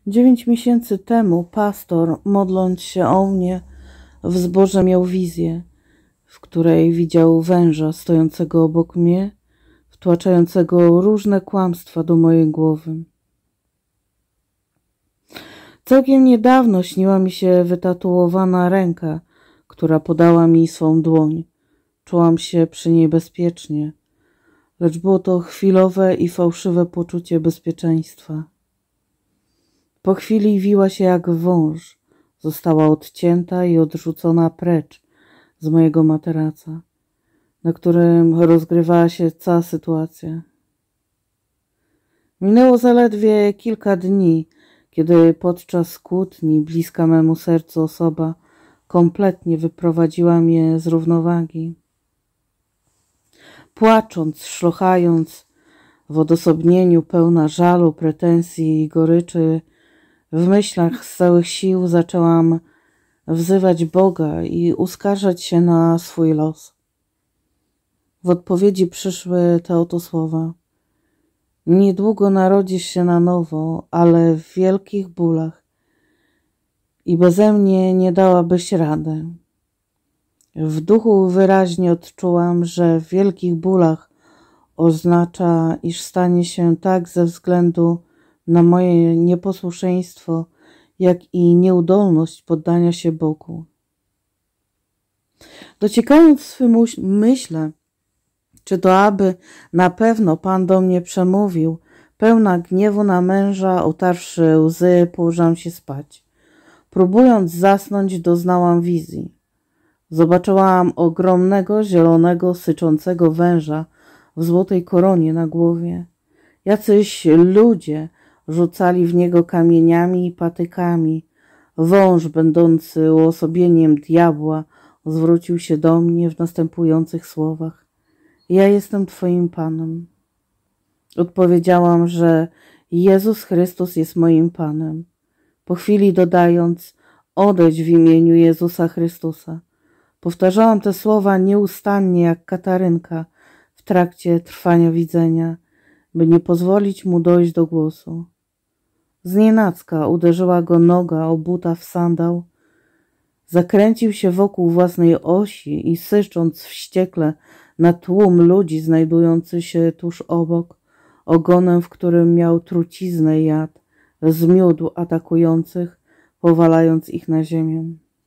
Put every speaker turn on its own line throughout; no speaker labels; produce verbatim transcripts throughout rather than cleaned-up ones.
Dziewięć miesięcy temu pastor, modląc się o mnie, w zborze miał wizję, w której widział węża stojącego obok mnie, wtłaczającego różne kłamstwa do mojej głowy. Całkiem niedawno śniła mi się wytatuowana ręka, która podała mi swą dłoń. Czułam się przy niej bezpiecznie, lecz było to chwilowe i fałszywe poczucie bezpieczeństwa. Po chwili wiła się jak wąż, została odcięta i odrzucona precz z mojego materaca, na którym rozgrywała się cała sytuacja. Minęło zaledwie kilka dni, kiedy podczas kłótni bliska memu sercu osoba kompletnie wyprowadziła mnie z równowagi. Płacząc, szlochając w odosobnieniu, pełna żalu, pretensji i goryczy, w myślach z całych sił zaczęłam wzywać Boga i uskarżać się na swój los. W odpowiedzi przyszły te oto słowa: niedługo narodzisz się na nowo, ale w wielkich bólach i beze mnie nie dałabyś rady. W duchu wyraźnie odczułam, że w wielkich bólach oznacza, iż stanie się tak ze względu na moje nieposłuszeństwo, jak i nieudolność poddania się Bogu. Dociekając w swym myśle, czy to aby na pewno Pan do mnie przemówił, pełna gniewu na męża, otarwszy łzy, położyłam się spać. Próbując zasnąć, doznałam wizji. Zobaczyłam ogromnego, zielonego, syczącego węża w złotej koronie na głowie. Jacyś ludzie rzucali w niego kamieniami i patykami. Wąż, będący uosobieniem diabła, zwrócił się do mnie w następujących słowach: ja jestem Twoim Panem. Odpowiedziałam, że Jezus Chrystus jest moim Panem. Po chwili dodając: odejdź w imieniu Jezusa Chrystusa. Powtarzałam te słowa nieustannie jak Katarynka w trakcie trwania widzenia, by nie pozwolić mu dojść do głosu. Znienacka uderzyła go noga obuta w sandał. Zakręcił się wokół własnej osi i sycząc wściekle na tłum ludzi znajdujący się tuż obok, ogonem, w którym miał truciznę jad, zmiódł atakujących, powalając ich na ziemię.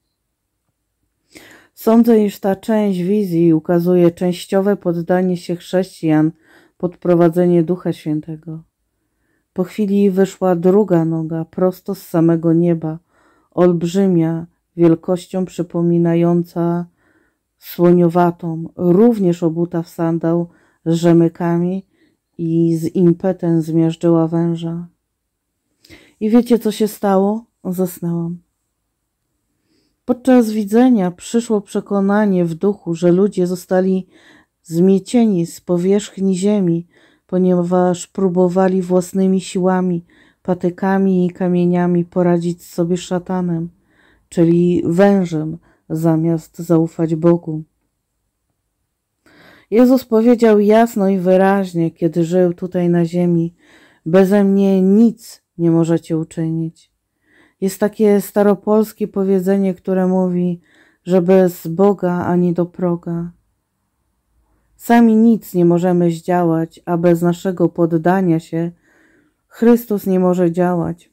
Sądzę, iż ta część wizji ukazuje częściowe poddanie się chrześcijan pod prowadzenie Ducha Świętego. Po chwili wyszła druga noga, prosto z samego nieba, olbrzymia, wielkością przypominająca słoniowatą, również obuta w sandał z rzemykami i z impetem zmiażdżyła węża. I wiecie, co się stało? Zasnęłam. Podczas widzenia przyszło przekonanie w duchu, że ludzie zostali zmiecieni z powierzchni ziemi, ponieważ próbowali własnymi siłami, patykami i kamieniami poradzić sobie z szatanem, czyli wężem, zamiast zaufać Bogu. Jezus powiedział jasno i wyraźnie, kiedy żył tutaj na ziemi: beze mnie nic nie możecie uczynić. Jest takie staropolskie powiedzenie, które mówi, że bez Boga ani do proga. Sami nic nie możemy zdziałać, a bez naszego poddania się Chrystus nie może działać.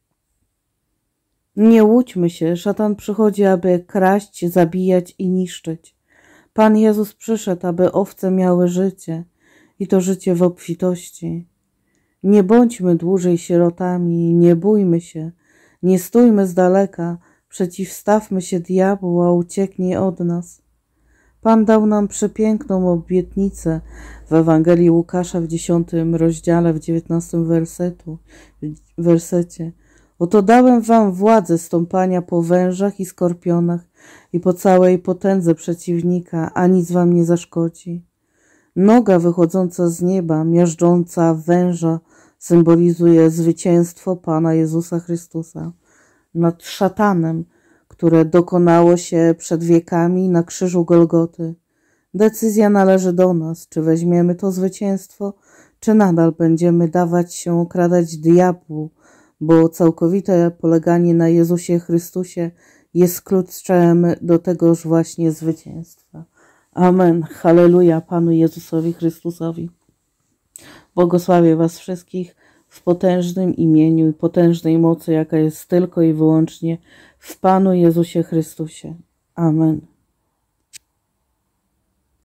Nie łudźmy się, szatan przychodzi, aby kraść, zabijać i niszczyć. Pan Jezus przyszedł, aby owce miały życie i to życie w obfitości. Nie bądźmy dłużej sierotami, nie bójmy się, nie stójmy z daleka, przeciwstawmy się diabłu, a ucieknie od nas. Pan dał nam przepiękną obietnicę w Ewangelii Łukasza w dziesiątym rozdziale, w dziewiętnastym wersetu, wersecie. Oto dałem wam władzę stąpania po wężach i skorpionach i po całej potędze przeciwnika, a nic wam nie zaszkodzi. Noga wychodząca z nieba, miażdżąca węża, symbolizuje zwycięstwo Pana Jezusa Chrystusa nad szatanem, które dokonało się przed wiekami na krzyżu Golgoty. Decyzja należy do nas, czy weźmiemy to zwycięstwo, czy nadal będziemy dawać się okradać diabłu bo całkowite poleganie na Jezusie Chrystusie jest kluczem do tegoż właśnie zwycięstwa. Amen. Halleluja Panu Jezusowi Chrystusowi. Błogosławię was wszystkich w potężnym imieniu i potężnej mocy, jaka jest tylko i wyłącznie w Panu Jezusie Chrystusie. Amen.